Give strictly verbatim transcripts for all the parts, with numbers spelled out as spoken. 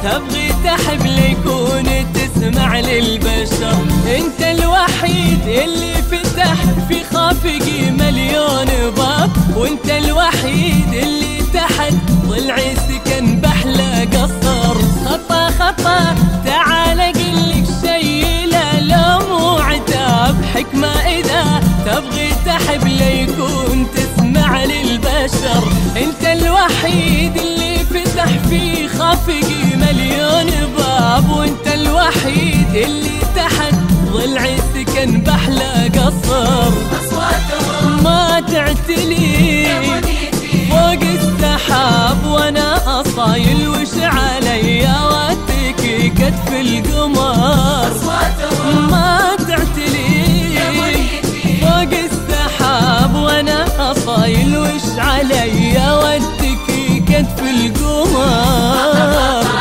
تبغي تحب ليكون تسمع للبشر. انت الوحيد اللي فتح في خافقي مليون باب، وانت الوحيد اللي تحت ضلعي سكن بحلى قصر. خطا خطا تعال اقلك شي لا لوم وعتاب، حكمة اذا تبغي تحب ليكون تسمع للبشر. انت الوحيد اللي فتح في خافقي مليون باب، وانت الوحيد اللي تحت ضلعي سكن بحلى قصر. ما تعتلي فوق السحاب وانا اصايل وش علي واتكي كتف القمر. ما تعتلي فوق السحاب وانا اصايل وش علي واتكي كتف القمر.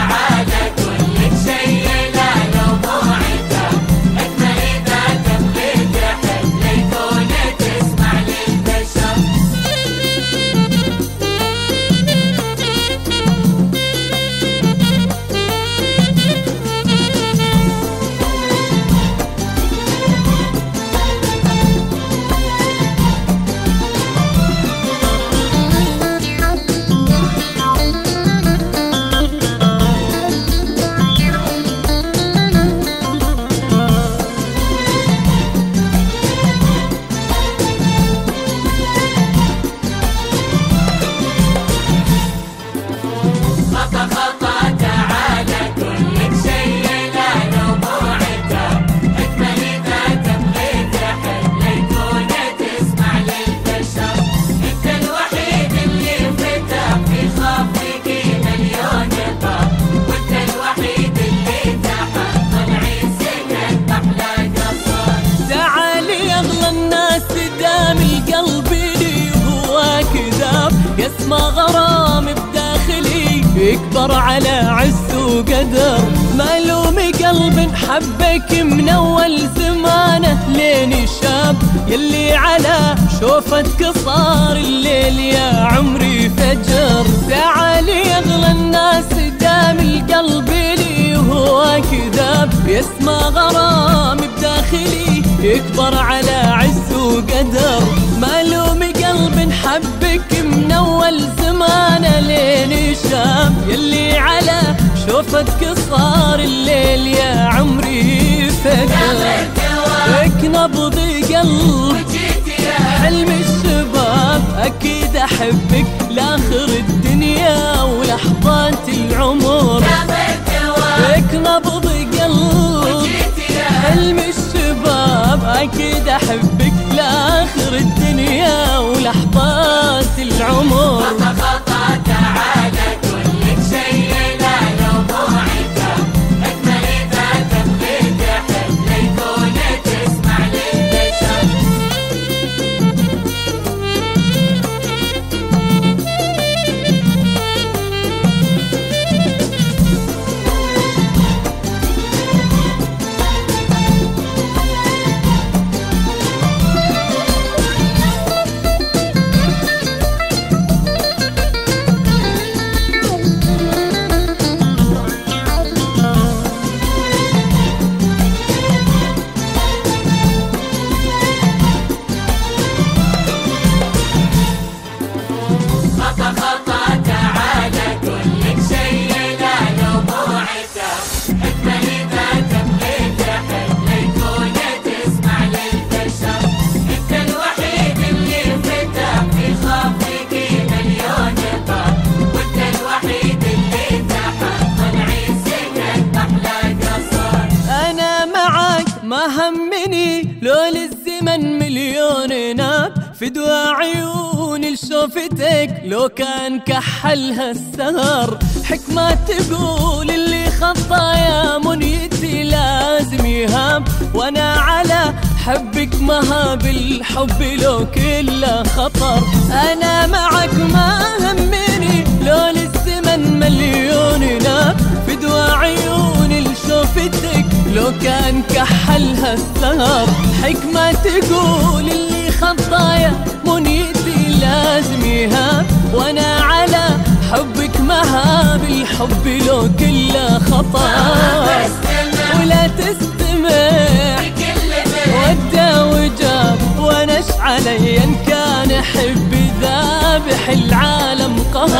يسمى غرام بداخلي يكبر على عز وقدر. معلومي قلب حبك من اول زمانه لين شاب، يلي على شوفتك صار الليل يا عمري فجر. تعالي اغلى الناس دام القلب لي وهو كذاب، يسمى غرام بداخلي يكبر على عز وقدر. معلومي قلب حبك من اول زمانه لين شاب، يلي على شوفتك صار الليل يا عمري فجر. لك نبض قلب حلم الشباب، اكيد احبك لاخر الدنيا ولحظات العمر. لك نبض قلب حلم الشباب، اكيد احبك لاخر الدنيا ولحظات العمر. خطا تعالى كلك شي لا لوم عتاب، اكمل اذا تبغي تحب ليكون تسمع للبشر. ما همني لون الزمن مليون ناب، فدوى عيوني لشوفتك لو كان كحلها السهر. حكمة تقول اللي خطايا منيتي لازم يهاب، وانا على حبك مهاب الحب لو كله خطر. انا معك ما همني لون الزمن مليون ناب، فدوى عيوني لشوفتك لو كان كحلها السهر. حكمة تقول اللي خطايا منيتي لازم يهاب، وانا على حبك مهاب باب الحب لو كله خطا ولا تستمع ودى وجاب ونش علي ان كان حبي ذابح العالم قهر